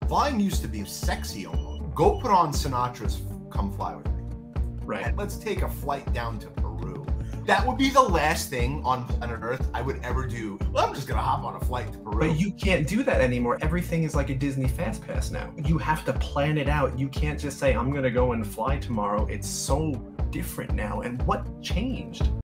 Flying used to be sexy almost. Go put on Sinatra's Come Fly With Me. Right. And let's take a flight down to Peru. That would be the last thing on planet Earth I would ever do. Well, I'm just going to hop on a flight to Peru. But you can't do that anymore. Everything is like a Disney Fast Pass now. You have to plan it out. You can't just say, I'm going to go and fly tomorrow. It's so different now. And what changed?